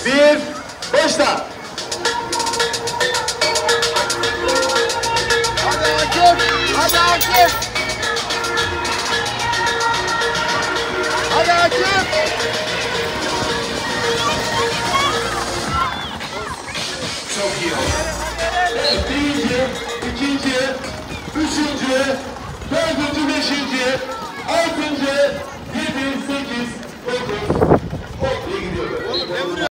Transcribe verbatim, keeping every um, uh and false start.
bir, başla. Hadi Akif! Hadi Akif! Hadi Akif! Çok iyi oldu. Evet, birinci, ikinci, üçüncü, dördüncü, beşinci, altıncı, yedi, sekiz, dokuz, on diye gidiyor.